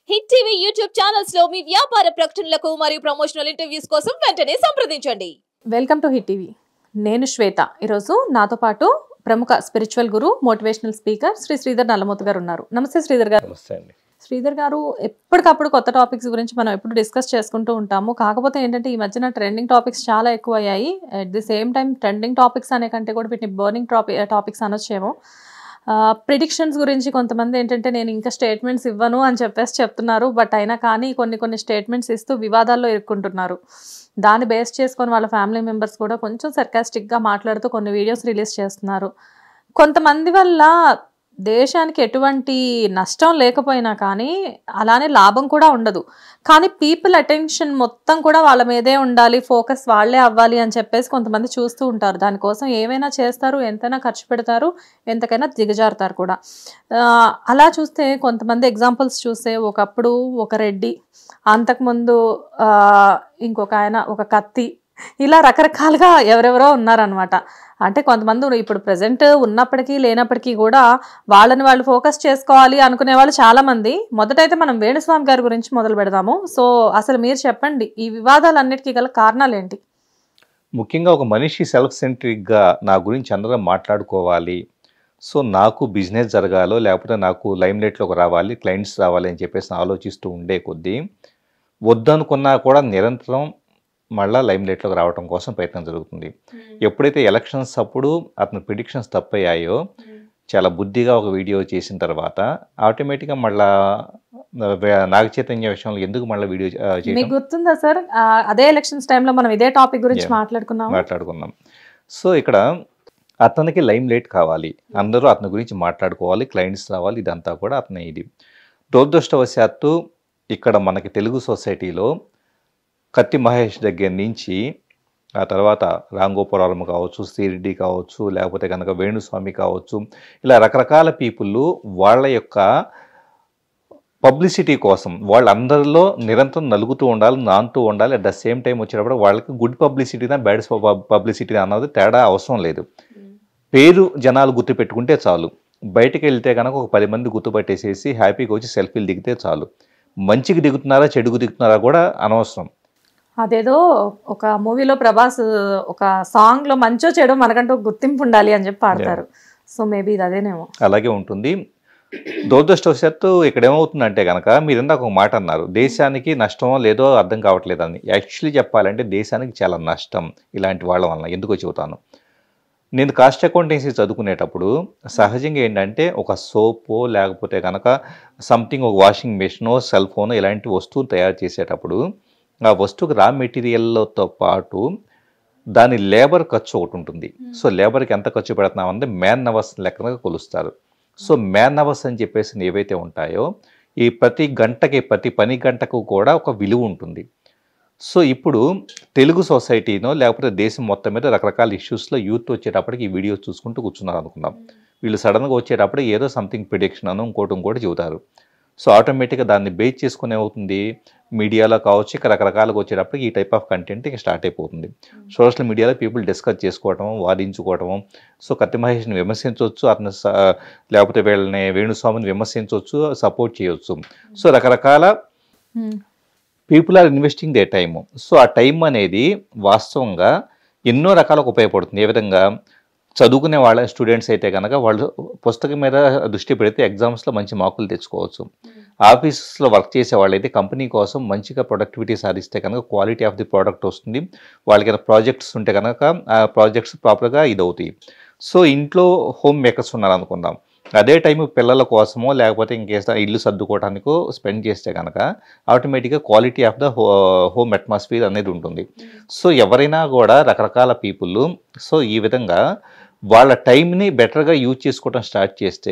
Hit TV YouTube channels లో మీ వ్యాపార ప్రకటనలకు మరియు ప్రమోషనల్ ఇంటర్వ్యూస్ కోసం వెంటనే సంప్రదించండి. Welcome to Hit TV. నేను శ్వేత. ఈరోజు నాతో పాటు ప్రముఖ spiritual guru, motivational speaker Shri Sridhar Nallamothu garu ఉన్నారు. నమస్తే శ్రీధర్ గారు. నమస్తే అండి. శ్రీధర్ గారు, ఎప్పటికప్పుడు కొత్త టాపిక్స్ గురించి మనం ఎప్పుడు డిస్కస్ చేసుకుంటూ ఉంటాము. కాకపోతే ఏంటంటే ఈ మధ్యన ట్రెండింగ్ టాపిక్స్ చాలా ఎక్కువ అయ్యాయి. At the same time trending topics అనే కంటే కూడా వీటిని బర్నింగ్ టాపిక్స్ అనొచ్చేమో. ప్రిడిక్షన్స్ గురించి కొంతమంది ఏంటంటే నేను ఇంకా స్టేట్మెంట్స్ ఇవ్వను అని చెప్పేసి చెప్తున్నారు. బట్ అయినా కానీ కొన్ని స్టేట్మెంట్స్ ఇస్తూ వివాదాల్లో ఇరుక్కుంటున్నారు. దాన్ని బేస్ చేసుకొని వాళ్ళ ఫ్యామిలీ మెంబర్స్ కూడా కొంచెం సర్కాస్టిక్గా మాట్లాడుతూ కొన్ని వీడియోస్ రిలీజ్ చేస్తున్నారు. కొంతమంది వల్ల దేశానికి ఎటువంటి నష్టం లేకపోయినా కానీ అలానే లాభం కూడా ఉండదు. కానీ పీపుల్ అటెన్షన్ మొత్తం కూడా వాళ్ళ మీదే ఉండాలి, ఫోకస్ వాళ్ళే అవ్వాలి అని చెప్పేసి కొంతమంది చూస్తూ ఉంటారు. దానికోసం ఏమైనా చేస్తారు, ఎంతైనా ఖర్చు పెడతారు, ఎంతకైనా దిగజారుతారు కూడా. అలా చూస్తే కొంతమంది ఎగ్జాంపుల్స్ చూస్తే ఒకప్పుడు ఒక రెడ్డి, అంతకుముందు ఇంకొక ఆయన, ఒక కత్తి, ఇలా రకరకాలుగా ఎవరెవరో ఉన్నారనమాట. అంటే కొంతమంది ఇప్పుడు ప్రజెంట్ ఉన్నప్పటికీ లేనప్పటికీ కూడా వాళ్ళని వాళ్ళు ఫోకస్ చేసుకోవాలి అనుకునే వాళ్ళు చాలామంది. మొదటైతే మనం వేణుస్వామి గారి గురించి మొదలు పెడదాము. సో అసలు మీరు చెప్పండి, ఈ వివాదాలన్నిటికీ గల కారణాలు ఏంటి? ముఖ్యంగా ఒక మనిషి సెల్ఫ్ సెంట్రిక్గా నా గురించి అందరం మాట్లాడుకోవాలి, సో నాకు బిజినెస్ జరగాలో లేకపోతే నాకు లైమ్లైట్లోకి రావాలి, క్లయింట్స్ రావాలి అని చెప్పేసి ఆలోచిస్తూ ఉండే కొద్దీ వద్దనుకున్నా కూడా నిరంతరం మళ్ళీ లైమ్లైట్లోకి రావడం కోసం ప్రయత్నం జరుగుతుంది. ఎప్పుడైతే ఎలక్షన్స్ అప్పుడు అతని ప్రిడిక్షన్స్ తప్పయ్యాయో చాలా బుద్ధిగా ఒక వీడియో చేసిన తర్వాత ఆటోమేటిక్గా మళ్ళా నాగ చైతన్య విషయంలో ఎందుకు మళ్ళీ వీడియో మీకు గుర్తుందా సార్? అదే ఎలక్షన్స్ టైంలో మనం ఇదే టాపిక్ గురించి మాట్లాడుకున్నాం. సో ఇక్కడ అతనికి లైమ్లైట్ కావాలి, అందరూ అతని గురించి మాట్లాడుకోవాలి, క్లయింట్స్ రావాలి, ఇదంతా కూడా అతని ఇది. దురదృష్టవశాత్తు ఇక్కడ మనకి తెలుగు సొసైటీలో కత్తి మహేష్ దగ్గర నుంచి ఆ తర్వాత రాంగోపురం కావచ్చు, శ్రీరెడ్డి కావచ్చు, లేకపోతే కనుక వేణుస్వామి కావచ్చు, ఇలా రకరకాల పీపుల్ వాళ్ళ యొక్క పబ్లిసిటీ కోసం వాళ్ళందరిలో నిరంతరం నలుగుతూ ఉండాలి, నానుతూ ఉండాలి. అట్ ద సేమ్ టైం వచ్చేటప్పుడు వాళ్ళకి గుడ్ పబ్లిసిటీనా బ్యాడ్ పబ్లిసిటీ అన్నది తేడా అవసరం లేదు. పేరు జనాలు గుర్తుపెట్టుకుంటే చాలు. బయటకు వెళ్తే కనుక ఒక 10 మంది గుర్తుపట్టేసేసి హ్యాపీగా వచ్చి సెల్ఫీలు దిగితే చాలు. మంచికి దిగుతున్నారా చెడుకు దిగుతున్నారా కూడా అనవసరం. అదేదో ఒక మూవీలో ప్రభాస్ ఒక సాంగ్ లో మంచో చెడో మనకంటూ గుర్తింపు ఉండాలి అని చెప్పి పాడతారు. సో మేబీ ఇది అదేనేమో. అలాగే ఉంటుంది. దురదృష్టవశాత్తు ఇక్కడ ఏమవుతుందంటే కనుక మీరు ఇందాక ఒక మాట అన్నారు, దేశానికి నష్టమో లేదో అర్థం కావట్లేదని. యాక్చువల్లీ చెప్పాలంటే దేశానికి చాలా నష్టం ఇలాంటి వాళ్ళ వలన. ఎందుకో చెబుతాను. నేను కాస్ట్ అకౌంటెన్సీ చదువుకునేటప్పుడు సహజంగా ఏంటంటే ఒక సోపో లేకపోతే కనుక సంథింగ్ ఒక వాషింగ్ మెషినో సెల్ ఫోనో ఇలాంటి వస్తువులు తయారు చేసేటప్పుడు ఆ వస్తువుకి రా మెటీరియల్తో పాటు దాని లేబర్ ఖర్చు ఒకటి ఉంటుంది. సో లేబర్కి ఎంత ఖర్చు పెడుతున్నామంటే మ్యాన్ అవర్స్ లెక్కగా కొలుస్తారు. సో మ్యాన్ అవర్స్ అని చెప్పేసి ఏవైతే ఉంటాయో ఈ ప్రతి పని గంటకు కూడా ఒక విలువ ఉంటుంది. సో ఇప్పుడు తెలుగు సొసైటీనో లేకపోతే దేశం మొత్తం మీద రకరకాల ఇష్యూస్లో యూత్ వచ్చేటప్పటికి ఈ వీడియోస్ చూసుకుంటూ కూర్చున్నారు అనుకుందాం. వీళ్ళు సడన్గా వచ్చేటప్పుడు ఏదో సంథింగ్ ప్రిడిక్షన్ అను ఇంకోటి చెబుతారు. సో ఆటోమేటిక్గా దాన్ని బేస్ చేసుకుని ఏమవుతుంది, మీడియాలో కావచ్చు ఇక రకరకాలుగా వచ్చేటప్పటికి ఈ టైప్ ఆఫ్ కంటెంట్ ఇక స్టార్ట్ అయిపోతుంది. సోషల్ మీడియాలో పీపుల్ డిస్కస్ చేసుకోవటము, వాదించుకోవటము. సో కత్తి మహేష్ని విమర్శించవచ్చు, అతను లేకపోతే వీళ్ళని వేణుస్వామిని విమర్శించవచ్చు, సపోర్ట్ చేయవచ్చు. సో రకరకాల people are investing the time. So ఆ టైం అనేది వాస్తవంగా ఎన్నో రకాలకు ఉపయోగపడుతుంది. ఏ విధంగా చదువుకునే వాళ్ళ స్టూడెంట్స్ అయితే కనుక వాళ్ళు పుస్తకం మీద దృష్టి పెడితే ఎగ్జామ్స్లో మంచి మార్కులు తెచ్చుకోవచ్చు. ఆఫీసెస్లో వర్క్ చేసే వాళ్ళైతే కంపెనీ కోసం మంచిగా ప్రొడక్టివిటీ సాధిస్తే కనుక క్వాలిటీ ఆఫ్ ది ప్రోడక్ట్ వస్తుంది. వాళ్ళకి ప్రాజెక్ట్స్ ఉంటే కనుక ఆ ప్రాజెక్ట్స్ ప్రాపర్గా ఇదవుతాయి. సో ఇంట్లో హోమ్ మేకర్స్ ఉన్నారనుకుందాం, అదే టైం పిల్లల కోసమో లేకపోతే ఇంకేస్తా ఇల్లు సర్దుకోవడానికో స్పెండ్ చేస్తే కనుక ఆటోమేటిక్గా quality of the home atmosphere అనేది ఉంటుంది. సో ఎవరైనా కూడా రకరకాల పీపుల్ సో ఈ విధంగా వాళ్ళ టైంని బెటర్గా యూజ్ చేసుకోవడం స్టార్ట్ చేస్తే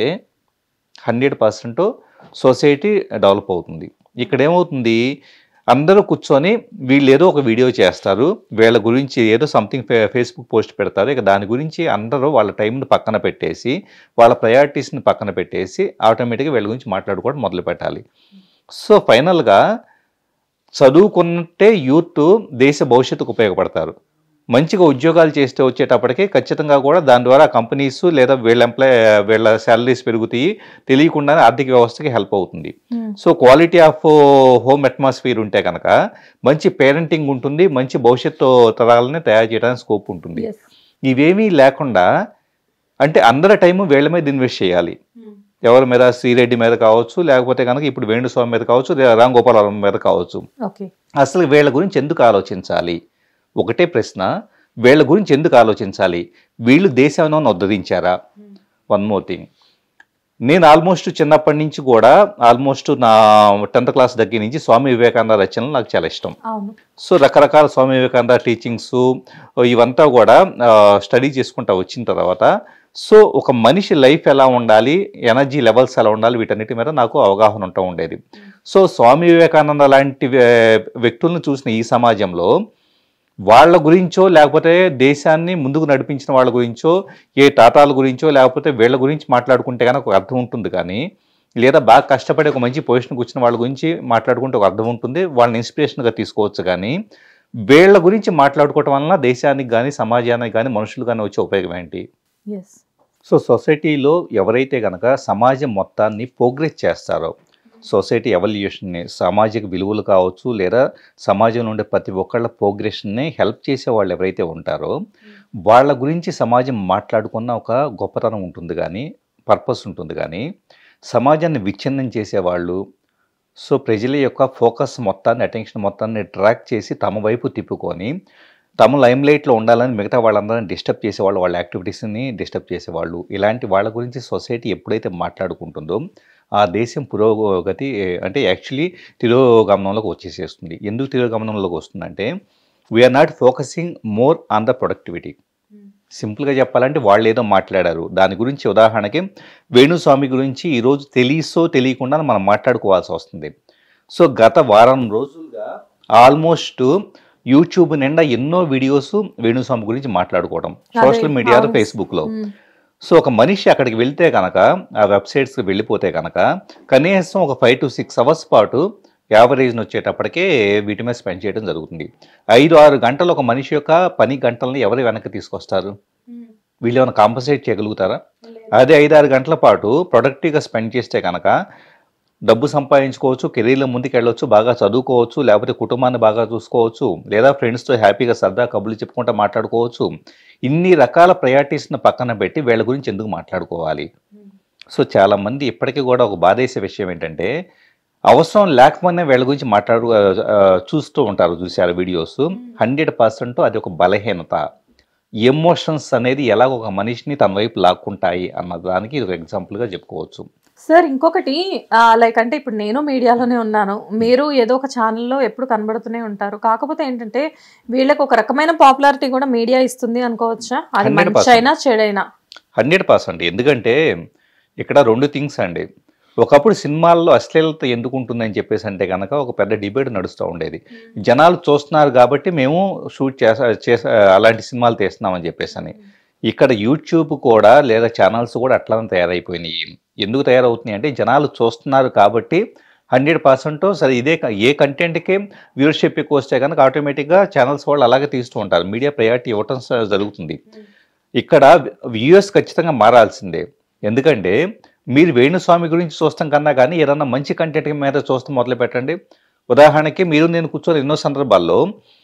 100% సొసైటీ డెవలప్ అవుతుంది. ఇక్కడ ఏమవుతుంది, అందరూ కూర్చొని వీళ్ళు ఏదో ఒక వీడియో చేస్తారు, వీళ్ళ గురించి ఏదో సంథింగ్ ఫేస్బుక్ పోస్ట్ పెడతారు. ఇక దాని గురించి అందరూ వాళ్ళ టైంని పక్కన పెట్టేసి వాళ్ళ ప్రయారిటీస్ని పక్కన పెట్టేసి ఆటోమేటిక్గా వీళ్ళ గురించి మాట్లాడుకోవడం మొదలు పెట్టాలి. సో ఫైనల్గా చదువుకున్నట్టే యూత్ దేశ భవిష్యత్తుకు ఉపయోగపడతారు. మంచిగా ఉద్యోగాలు చేస్తే వచ్చేటప్పటికి ఖచ్చితంగా కూడా దాని ద్వారా కంపెనీస్ లేదా వీళ్ళ శాలరీస్ పెరుగుతాయి, తెలియకుండానే ఆర్థిక వ్యవస్థకి హెల్ప్ అవుతుంది. So quality of home atmosphere ఉంటే కనుక మంచి పేరెంటింగ్ ఉంటుంది, మంచి భవిష్యత్తు తరాలని తయారు చేయడానికి స్కోప్ ఉంటుంది. ఇవేమీ లేకుండా అంటే అందరి టైము వీళ్ళ మీద ఇన్వెస్ట్ చేయాలి. ఎవరి మీద, శ్రీరెడ్డి మీద కావచ్చు, లేకపోతే కనుక ఇప్పుడు వేణుస్వామి మీద కావచ్చు, రామ్ గోపాలవరం మీద కావచ్చు. అసలు వీళ్ళ గురించి ఎందుకు ఆలోచించాలి? ఒకటే ప్రశ్న, వీళ్ళ గురించి ఎందుకు ఆలోచించాలి? వీళ్ళు దేశాన్ని ఉద్ధరించారా? వన్ మోర్ థింగ్, నేను ఆల్మోస్ట్ చిన్నప్పటి నుంచి కూడా ఆల్మోస్ట్ నా 10th క్లాస్ దగ్గర నుంచి స్వామి వివేకానంద రచనలు నాకు చాలా ఇష్టం. సో రకరకాల స్వామి వివేకానంద టీచింగ్స్ ఇవంతా కూడా స్టడీ చేసుకుంటా వచ్చిన తర్వాత సో ఒక మనిషి లైఫ్ ఎలా ఉండాలి, ఎనర్జీ లెవెల్స్ ఎలా ఉండాలి, వీటన్నిటి మీద నాకు అవగాహన ఉంటూ ఉండేది. సో స్వామి వివేకానంద లాంటి వ్యక్తులను చూసిన ఈ సమాజంలో వాళ్ళ గురించో లేకపోతే దేశాన్ని ముందుకు నడిపించిన వాళ్ళ గురించో, ఏ టాటాల గురించో లేకపోతే వీళ్ళ గురించి మాట్లాడుకుంటే కనుక ఒక అర్థం ఉంటుంది. కానీ లేదా బాగా కష్టపడి ఒక మంచి పొజిషన్కి వచ్చిన వాళ్ళ గురించి మాట్లాడుకుంటే ఒక అర్థం ఉంటుంది, వాళ్ళని ఇన్స్పిరేషన్గా తీసుకోవచ్చు. కానీ వీళ్ళ గురించి మాట్లాడుకోవటం వలన దేశానికి కానీ సమాజానికి కానీ మనుషులు కానీ వచ్చే ఉపయోగం ఏంటి? సో సొసైటీలో ఎవరైతే కనుక సమాజం మొత్తాన్ని ప్రోగ్రెస్ చేస్తారో, సొసైటీ ఎవల్యూషన్ని, సామాజిక విలువలు కావచ్చు లేదా సమాజంలో ఉండే ప్రతి ఒక్కళ్ళ ప్రోగ్రెషన్ని హెల్ప్ చేసే వాళ్ళు ఎవరైతే ఉంటారో వాళ్ళ గురించి సమాజం మాట్లాడుకున్న ఒక గొప్పతనం ఉంటుంది, కానీ పర్పస్ ఉంటుంది. కానీ సమాజాన్ని విచ్ఛిన్నం చేసేవాళ్ళు, సో ప్రజల యొక్క ఫోకస్ మొత్తాన్ని, అటెన్షన్ మొత్తాన్ని ట్రాక్ చేసి తమ వైపు తిప్పుకొని తమ లైమ్లైట్లో ఉండాలని మిగతా వాళ్ళందరినీ డిస్టర్బ్ చేసేవాళ్ళు, వాళ్ళ యాక్టివిటీస్ని డిస్టర్బ్ చేసేవాళ్ళు, ఇలాంటి వాళ్ళ గురించి సొసైటీ ఎప్పుడైతే మాట్లాడుకుంటుందో ఆ దేశం పురోగతి అంటే యాక్చువల్లీ తిరోగమనంలోకి వచ్చేసేస్తుంది. ఎందుకు తిరోగమనంలోకి వస్తుందంటే we're not focusing more on the productivity. సింపుల్గా చెప్పాలంటే వాళ్ళు ఏదో మాట్లాడారు, దాని గురించి ఉదాహరణకి వేణుస్వామి గురించి ఈరోజు తెలియకుండా మనం మాట్లాడుకోవాల్సి వస్తుంది. సో గత వారం రోజులుగా ఆల్మోస్ట్ యూట్యూబ్ నిండా ఎన్నో వీడియోస్ వేణుస్వామి గురించి మాట్లాడుకోవడం, సోషల్ మీడియాలో, ఫేస్బుక్లో. సో ఒక మనిషి అక్కడికి వెళ్తే కనుక, ఆ వెబ్సైట్స్కి వెళ్ళిపోతే కనుక కనీసం ఒక 5 to 6 hours పాటు యావరేజ్ని వచ్చేటప్పటికే వీటి మీద స్పెండ్ చేయడం జరుగుతుంది. 5-6 గంటలు ఒక మనిషి యొక్క పని గంటలని ఎవరు వెనక్కి తీసుకొస్తారు? వీళ్ళు ఏమైనా కాంపన్సేట్ చేయగలుగుతారా? అదే 5-6 గంటల పాటు ప్రొడక్టివ్గా స్పెండ్ చేస్తే కనుక డబ్బు సంపాదించుకోవచ్చు, కెరీర్లో ముందుకు వెళ్ళవచ్చు, బాగా చదువుకోవచ్చు, లేకపోతే కుటుంబాన్ని బాగా చూసుకోవచ్చు, లేదా ఫ్రెండ్స్తో హ్యాపీగా సరదా కబుర్లు చెప్పుకుంటూ మాట్లాడుకోవచ్చు. ఇన్ని రకాల ప్రయారిటీస్ని పక్కన పెట్టి వీళ్ళ గురించి ఎందుకు మాట్లాడుకోవాలి? సో చాలామంది ఇప్పటికీ కూడా ఒక బాధేసే విషయం ఏంటంటే అవసరం లేకపోయినా వీళ్ళ గురించి చూస్తూ ఉంటారు, చూసారు వీడియోస్. 100% అది ఒక బలహీనత. ఎమోషన్స్ అనేది ఎలాగ ఒక మనిషిని తన వైపు లాక్కుంటాయి అన్న దానికి ఇది ఒక ఎగ్జాంపుల్గా చెప్పుకోవచ్చు. సార్ ఇంకొకటి లైక్ అంటే ఇప్పుడు నేను మీడియాలోనే ఉన్నాను, మీరు ఏదో ఒక ఛానల్లో ఎప్పుడు కనబడుతూనే ఉంటారు. కాకపోతే ఏంటంటే వీళ్ళకి ఒక రకమైన పాపులారిటీ కూడా మీడియా ఇస్తుంది అనుకోవచ్చా? అది మంచి అయినా చెడైనా? 100%. ఎందుకంటే ఇక్కడ 2 థింగ్స్ అండి. ఒకప్పుడు సినిమాల్లో అశ్లీలత ఎందుకు ఉంటుందని చెప్పేసి అంటే కనుక ఒక పెద్ద డిబేట్ నడుస్తూ ఉండేది. జనాలు చూస్తున్నారు కాబట్టి మేము షూట్ అలాంటి సినిమాలు తీస్తున్నామని చెప్పేసి అని. ఇక్కడ యూట్యూబ్ కూడా లేదా ఛానల్స్ కూడా అట్లానే తయారైపోయినాయి. ఎందుకు తయారవుతున్నాయి అంటే జనాలు చూస్తున్నారు కాబట్టి 100% సరే ఇదే ఏ కంటెంట్కి వ్యూవర్షిప్ ఎక్కువ వస్తే కనుక ఆటోమేటిక్గా ఛానల్స్ వాళ్ళు అలాగే తీస్తూ ఉంటారు, మీడియా ప్రయారిటీ ఇవ్వటం జరుగుతుంది. ఇక్కడ వ్యూవర్స్ ఖచ్చితంగా మారాల్సిందే. ఎందుకంటే మీరు వేణుస్వామి గురించి చూస్తాం కన్నా కానీ ఏదన్నా మంచి కంటెంట్ మీద చూస్తాం మొదలు పెట్టండి. ఉదాహరణకి మీరు నేను కూర్చొని ఎన్నో సందర్భాల్లో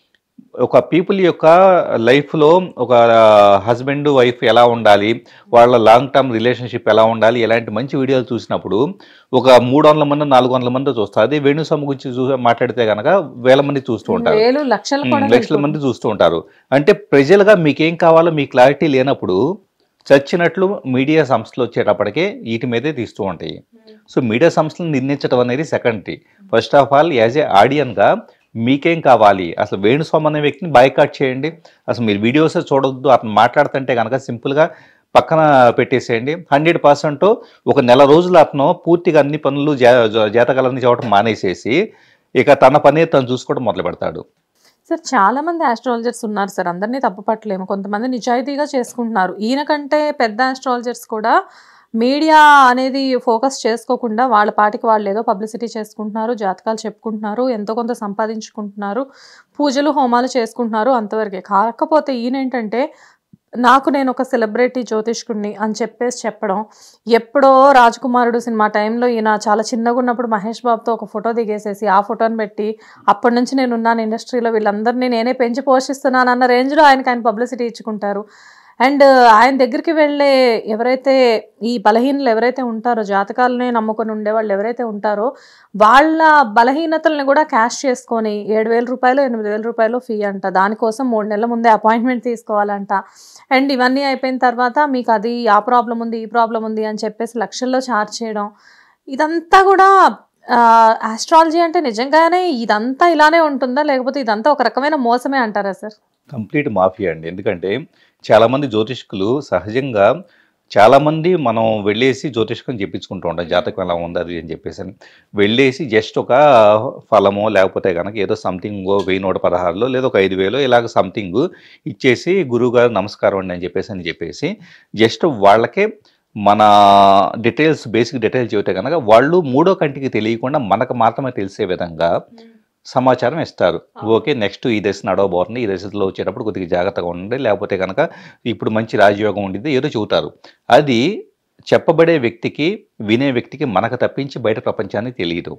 ఒక పీపుల్ యొక్క లైఫ్లో ఒక హస్బెండ్ వైఫ్ ఎలా ఉండాలి, వాళ్ళ లాంగ్ టర్మ్ రిలేషన్షిప్ ఎలా ఉండాలి, ఇలాంటి మంచి వీడియోలు చూసినప్పుడు ఒక 300 మంది 400 మంది చూస్తారు. అదే వేణుస్వామి గురించి మాట్లాడితే కనుక 1000 మంది చూస్తూ ఉంటారు, లక్షల మంది చూస్తూ ఉంటారు. అంటే ప్రజలుగా మీకేం కావాలో మీ క్లారిటీ లేనప్పుడు చచ్చినట్లు మీడియా సంస్థలు వచ్చేటప్పటికే వీటి మీదే తీస్తూ ఉంటాయి. సో మీడియా సంస్థలను నిర్ణయించడం అనేది secondary. First of all as a ఆడియన్గా మీకేం కావాలి, అసలు వేణుస్వామి అనే వ్యక్తిని బాయ్కాట్ చేయండి. అసలు మీరు వీడియోస్ చూడొద్దు, అతను మాట్లాడుతుంటే కనుక సింపుల్గా పక్కన పెట్టేసేయండి. 100% ఒక నెల రోజులు అతను పూర్తిగా అన్ని పనులు జాతకాలన్నీ చూడటం మానేసేసి ఇక తన పని తను చూసుకోవడం మొదలు పెడతాడు. సార్ చాలా మంది ఆస్ట్రాలజర్స్ ఉన్నారు సార్, అందరినీ తప్పు పట్టలేము, కొంతమంది నిజాయితీగా చేసుకుంటున్నారు. ఈయన కంటే పెద్ద ఆస్ట్రాలజర్స్ కూడా మీడియా అనేది ఫోకస్ చేసుకోకుండా వాళ్ళ పాటికి వాళ్ళు ఏదో పబ్లిసిటీ చేసుకుంటున్నారు, జాతకాలు చెప్పుకుంటున్నారు, ఎంతో కొంత సంపాదించుకుంటున్నారు, పూజలు హోమాలు చేసుకుంటున్నారు, అంతవరకే. కాకపోతే ఈయనేంటంటే నేను ఒక సెలబ్రిటీ జ్యోతిష్కుడిని అని చెప్పడం, ఎప్పుడో రాజకుమారుడు సినిమా టైంలో ఈయన చాలా చిన్నగా ఉన్నప్పుడు మహేష్ బాబుతో ఒక ఫోటో దిగేసేసి ఆ ఫోటోని పెట్టి అప్పటి నుంచి నేను ఉన్నాను ఇండస్ట్రీలో, వీళ్ళందరినీ నేనే పెంచి పోషిస్తున్నాను అన్న రేంజ్లో ఆయన పబ్లిసిటీ ఇచ్చుకుంటారు. అండ్ ఆయన దగ్గరికి వెళ్ళే ఎవరైతే ఈ బలహీనలు ఎవరైతే ఉంటారో, జాతకాలనే నమ్ముకొని ఉండేవాళ్ళు ఎవరైతే ఉంటారో, వాళ్ళ బలహీనతల్ని కూడా క్యాష్ చేసుకొని 7,000 రూపాయలు 8,000 రూపాయలు ఫీ అంట. దానికోసం 3 నెలల ముందే అపాయింట్మెంట్ తీసుకోవాలంట. అండ్ ఇవన్నీ అయిపోయిన తర్వాత మీకు అది ఆ ప్రాబ్లం ఉంది, ఈ ప్రాబ్లం ఉంది అని చెప్పేసి లక్షల్లో ఛార్జ్ చేయడం, ఇదంతా కూడా ఆస్ట్రాలజీ అంటే నిజంగానే ఇదంతా ఇలానే ఉంటుందా, లేకపోతే ఇదంతా ఒక రకమైన మోసమే అంటారా సార్? కంప్లీట్ మాఫియా అండి. ఎందుకంటే చాలామంది జ్యోతిష్కులు సహజంగా చాలామంది మనం వెళ్ళేసి జ్యోతిష్కం చెప్పించుకుంటూ ఉంటాం, జాతకం ఎలా ఉంది అది అని చెప్పేసి వెళ్ళేసి జస్ట్ ఒక ఫలమో లేకపోతే కనుక ఏదో సంథింగ్ 1,116 లేదా ఒక 5,000 ఇలాగ సంథింగ్ ఇచ్చేసి గురువుగారు నమస్కారం అండి అని చెప్పేసి జస్ట్ వాళ్ళకే మన డీటెయిల్స్ బేసిక్ డీటెయిల్స్ చెబితే కనుక వాళ్ళు మూడో కంటికి తెలియకుండా మనకు మాత్రమే తెలిసే విధంగా సమాచారం ఇస్తారు. ఓకే, నెక్స్ట్ ఈ దశ నడవబోతుంది, ఈ దశలో వచ్చేటప్పుడు కొద్దిగా జాగ్రత్తగా ఉండండి, లేకపోతే కనుక ఇప్పుడు మంచి రాజయోగం ఉండిద్ది ఏదో చెబుతారు. అది చెప్పబడే వ్యక్తికి వినే వ్యక్తికి మనకు తప్పించి బయట ప్రపంచానికి తెలియదు.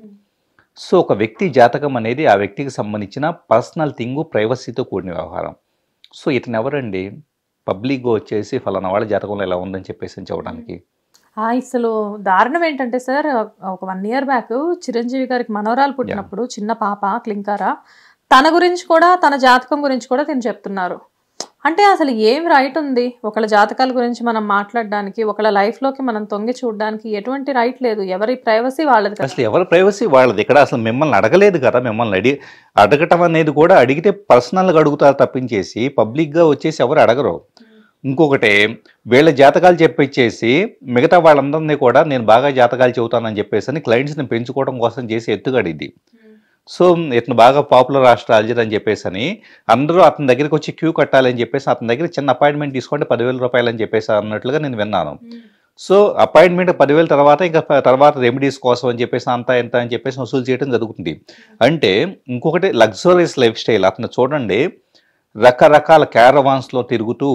సో ఒక వ్యక్తి జాతకం అనేది ఆ వ్యక్తికి సంబంధించిన పర్సనల్ థింగ్, ప్రైవసీతో కూడిన వ్యవహారం. సో ఇతను ఎవరండి పబ్లిక్గా వచ్చేసి ఫలానా వాళ్ళ జాతకంలో ఎలా ఉందని చెప్పేసి చెప్పడానికి? అసలు దారుణం ఏంటంటే సార్, ఒక 1 year బ్యాక్ చిరంజీవి గారికి మనవరాలు పుట్టినప్పుడు చిన్న పాప క్లింకారా, తన గురించి కూడా తన జాతకం గురించి కూడా తిని చెప్తున్నారు. అంటే అసలు ఏం రైట్ ఉంది ఒకళ్ళ జాతకాల గురించి మనం మాట్లాడడానికి, ఒకళ్ళ లైఫ్లోకి మనం తొంగి చూడడానికి ఎటువంటి రైట్ లేదు. ఎవరి ప్రైవసీ వాళ్ళది. అసలు ఎవరి ప్రైవసీ వాళ్ళది. ఇక్కడ అసలు మిమ్మల్ని అడగలేదు కదా, మిమ్మల్ని అడగటం అనేది కూడా అడిగితే పర్సనల్గా అడుగుతారు తప్పించేసి పబ్లిక్గా వచ్చేసి ఎవరు అడగరు. ఇంకొకటి వీళ్ళ జాతకాలు చెప్పిచ్చేసి మిగతా వాళ్ళందరినీ కూడా నేను బాగా జాతకాలు చెబుతానని చెప్పేసి క్లయింట్స్ని పెంచుకోవడం కోసం చేసి ఎత్తుగడిది. సో ఇతను బాగా పాపులర్ ఆస్ట్రాలజర్ అని చెప్పేసి అందరూ అతని దగ్గరికి వచ్చి క్యూ కట్టాలని చెప్పేసి అతని దగ్గర చిన్న అపాయింట్మెంట్ తీసుకుంటే 10,000 రూపాయలు అని చెప్పేసి అన్నట్లుగా నేను విన్నాను. సో అపాయింట్మెంట్ 10,000 తర్వాత ఇంకా తర్వాత రెమెడీస్ కోసం అని చెప్పేసి అంతా ఎంత అని చెప్పేసి వసూలు చేయడం జరుగుతుంది. అంటే ఇంకొకటి లగ్జరియస్ లైఫ్ స్టైల్. అతను చూడండి రకరకాల క్యారవాన్స్లో తిరుగుతూ,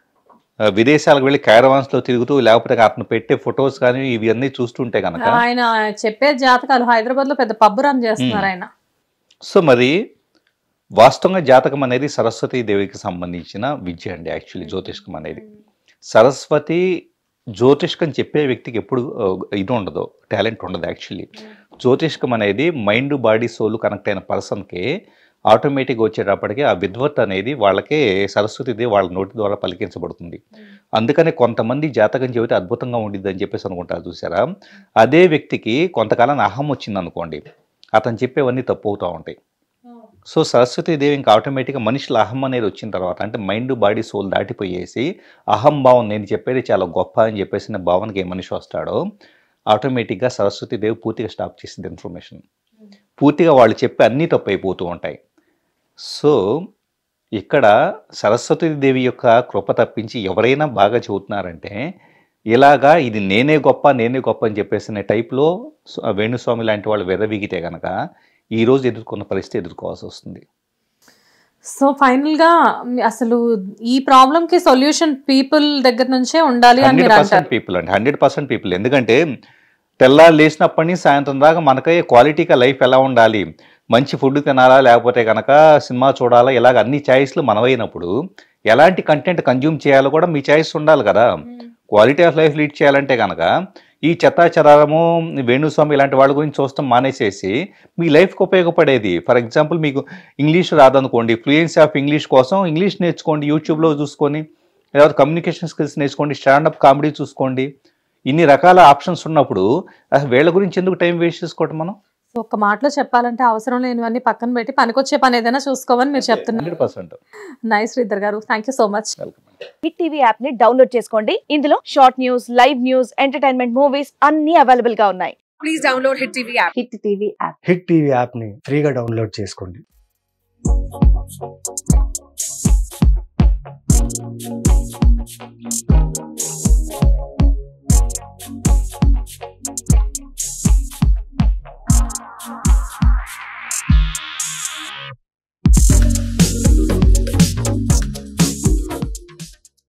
విదేశాలకు వెళ్ళి క్యారవాన్స్లో తిరుగుతూ, లేకపోతే అతను పెట్టే ఫొటోస్ కానీ ఇవన్నీ చూస్తుంటే కనుక ఆయన చెప్పే జాతకాలు హైదరాబాద్లో పెద్ద పబ్బు రన్ చేస్తున్నారు ఆయన. సో మరి వాస్తవంగా జాతకం అనేది సరస్వతీ దేవికి సంబంధించిన విద్య అండి. యాక్చువల్లీ జ్యోతిష్కం అనేది సరస్వతి జ్యోతిష్కం చెప్పే వ్యక్తికి ఎప్పుడు ఇది ఉండదు, టాలెంట్ ఉండదు. యాక్చువల్లీ జ్యోతిష్కం అనేది మైండ్ బాడీ సోల్ కనెక్ట్ అయిన పర్సన్కి ఆటోమేటిక్గా వచ్చేటప్పటికి ఆ విద్వత్ అనేది వాళ్ళకే సరస్వతిదేవి వాళ్ళ నోటి ద్వారా పలికించబడుతుంది. అందుకనే కొంతమంది జాతకం చెబితే అద్భుతంగా ఉండిద్ది అని చెప్పేసి అనుకుంటారు చూసారా. అదే వ్యక్తికి కొంతకాలం అహం వచ్చింది అనుకోండి, అతను చెప్పేవన్నీ తప్పు అవుతూ ఉంటాయి. సో సరస్వతీదేవి ఇంకా ఆటోమేటిక్గా మనుషుల అహం అనేది వచ్చిన తర్వాత, అంటే మైండ్ బాడీ సోల్ దాటిపోయేసి అహంభావం నేను చెప్పేది చాలా గొప్ప అని చెప్పేసిన భావనకి ఏ మనిషి వస్తాడో ఆటోమేటిక్గా సరస్వతీదేవి పూర్తిగా స్టాప్ చేసింది ఇన్ఫర్మేషన్. పూర్తిగా వాళ్ళు చెప్పే అన్నీ తప్పు అయిపోతూ ఉంటాయి. సో ఇక్కడ సరస్వతీదేవి యొక్క కృప తప్పించి ఎవరైనా బాగా చెబుతున్నారంటే ఇలాగా ఇది నేనే గొప్ప అని చెప్పేసిన టైప్లో వేణుస్వామి లాంటి వాళ్ళు వెర్రవీగితే కనుక ఈరోజు ఎదుర్కొన్న పరిస్థితి ఎదుర్కోవాల్సి వస్తుంది. సో ఫైనల్గా అసలు ఈ ప్రాబ్లంకి సొల్యూషన్ పీపుల్ దగ్గర నుంచే ఉండాలి అని 100% పీపుల్ అండి, 100% పీపుల్. ఎందుకంటే తెల్లారు లేచినప్పటి నుంచి సాయంత్రం దాకా మనకే క్వాలిటీగా లైఫ్ ఎలా ఉండాలి, మంచి ఫుడ్ తినాలా లేకపోతే కనుక సినిమా చూడాలా, ఇలాగ అన్ని ఛాయిస్లు మనమైనప్పుడు ఎలాంటి కంటెంట్ కన్జ్యూమ్ చేయాలో కూడా మీ ఛాయిస్ ఉండాలి కదా. క్వాలిటీ ఆఫ్ లైఫ్ లీడ్ చేయాలంటే కనుక ఈ చెత్తాచెదారము వేణుస్వామి ఇలాంటి వాళ్ళ గురించి చూస్తాం మానేసేసి మీ లైఫ్కి ఉపయోగపడేది. ఫర్ ఎగ్జాంపుల్ మీకు ఇంగ్లీష్ రాదనుకోండి, ఫ్లూయెన్సీ ఆఫ్ ఇంగ్లీష్ కోసం ఇంగ్లీష్ నేర్చుకోండి, యూట్యూబ్లో చూసుకొని, లేదా కమ్యూనికేషన్ స్కిల్స్ నేర్చుకోండి, స్టాండప్ కామెడీ చూసుకోండి. ఇన్ని రకాల ఆప్షన్స్ ఉన్నప్పుడు వీళ్ళ గురించి ఎందుకు టైం వేస్ట్ చేసుకోవటం మనం? ఒక మాటలో చెప్పాలంటే అవసరం లేనివన్నీ పక్కన పెట్టి పనికొచ్చే పని ఏదైనా చూసుకోమని మీరు చెప్తున్నారు. 100%. Nice Sridhar garu, thank you so much. Hit TV app ని డౌన్లోడ్ చేసుకోండి. ఇందులో short news, live news, entertainment movies అన్ని అవైలబుల్ గా ఉన్నాయి. Please download Hit TV app. Hit TV app. Hit TV app ని ఫ్రీగా డౌన్లోడ్ చేసుకోండి.